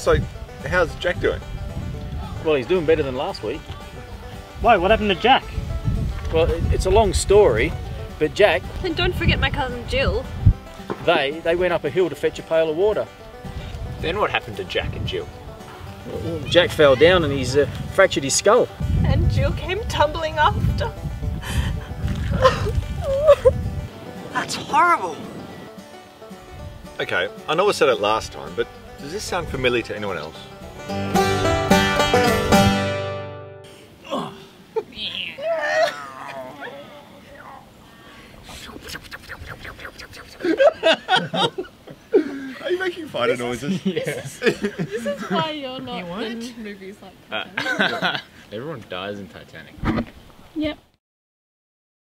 So, how's Jack doing? Well, he's doing better than last week. Why, what happened to Jack? Well, it's a long story, but Jack, And don't forget my cousin Jill. they went up a hill to fetch a pail of water. Then what happened to Jack and Jill? Well, Jack fell down and he's fractured his skull. And Jill came tumbling after. That's horrible. Okay, I know I said it last time, but does this sound familiar to anyone else? Are you making fighter noises? This is why you're not in movies like Titanic. Everyone dies in Titanic. Yep.